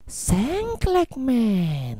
Sengklekmen.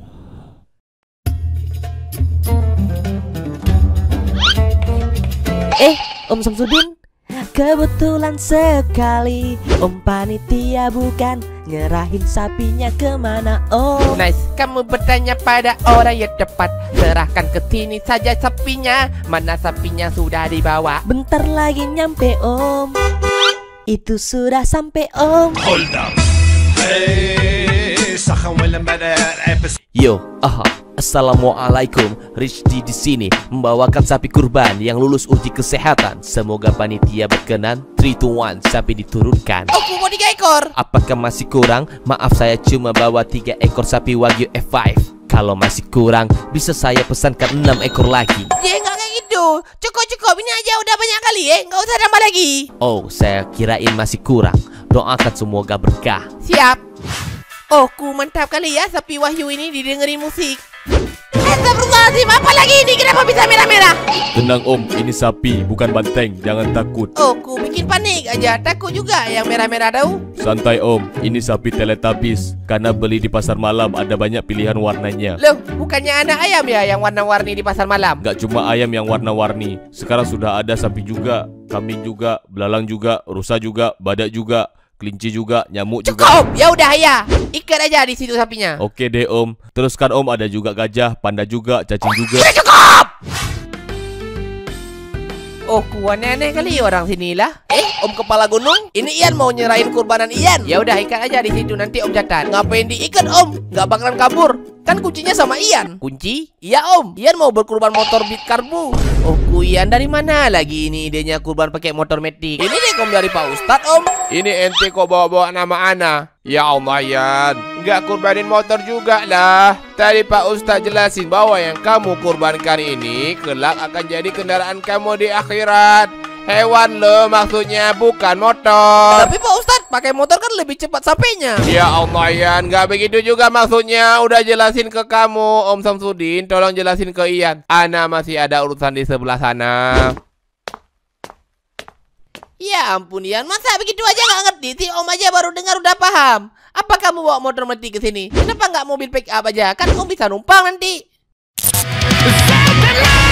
Om Samsudin, kebetulan sekali Om panitia bukan nyerahin sapinya kemana Om? Nice, kamu bertanya pada orang yang tepat. Serahkan ke sini saja sapinya. Mana sapinya sudah dibawa? Bentar lagi nyampe Om. Itu sudah sampai Om. Hold up. Hey, sakham wala Yo, assalamualaikum. Rizdi di sini membawakan sapi kurban yang lulus uji kesehatan. Semoga panitia berkenan. 3, 2, 1, sapi diturunkan. Aku mau 3 ekor. Apakah masih kurang? Maaf, saya cuma bawa 3 ekor sapi Wagyu F5. Kalau masih kurang, bisa saya pesankan 6 ekor lagi. Ya nggak kayak gitu. Cukup ini aja udah banyak kali ya. Nggak usah nambah lagi. Oh, saya kirain masih kurang. Doakan semoga berkah. Siap. Oh, ku mantap kali ya sapi Wahyu ini didengerin musik. Astagfirullahaladzim, apa lagi ini? Kenapa bisa merah-merah? Tenang Om, ini sapi bukan banteng, jangan takut. Oh, ku bikin panik aja. Takut juga yang merah-merah tahu. Santai Om, ini sapi Teletubbies. Karena beli di pasar malam ada banyak pilihan warnanya. Loh, bukannya anak ayam ya yang warna-warni di pasar malam? Gak cuma ayam yang warna-warni. Sekarang sudah ada sapi juga, kambing juga, belalang juga, rusa juga, badak juga, kelinci juga, nyamuk juga. Cukup, ya udah ya. Ikat aja di situ sapinya. Oke deh Om. Teruskan Om, ada juga gajah, panda juga, cacing juga. Sudah cukup. Oh, ku aneh-aneh kali orang sini lah. Om kepala gunung, ini Ian mau nyerahin kurbanan Ian. Ya udah ikat aja di situ, nanti Om catat. Ngapain diikat Om? Nggak bakalan kabur. Kan kuncinya sama Ian. Kunci? Iya Om. Ian mau berkurban motor Beat Karbu. Oh, ku Ian dari mana lagi ini idenya kurban pakai motor metik? Ini deh Om dari Pak Ustadz Om. Ini ente kok bawa-bawa nama ana? Ya Allah Yan, nggak kurbanin motor juga lah. Tadi Pak Ustadz jelasin bahwa yang kamu kurbankan ini kelak akan jadi kendaraan kamu di akhirat. Hewan lo maksudnya, bukan motor. Tapi Pak Ustadz pakai motor kan lebih cepat sampainya. Ya Allah Yan, nggak begitu juga maksudnya. Udah jelasin ke kamu Om Samsudin, tolong jelasin ke Ian. Ana masih ada urusan di sebelah sana. Ya ampun Ian, masa begitu aja nggak ngerti sih? Om aja baru dengar udah paham. Apa kamu bawa motor metik ke sini? Kenapa nggak mobil pick up aja? Kan Om bisa numpang nanti.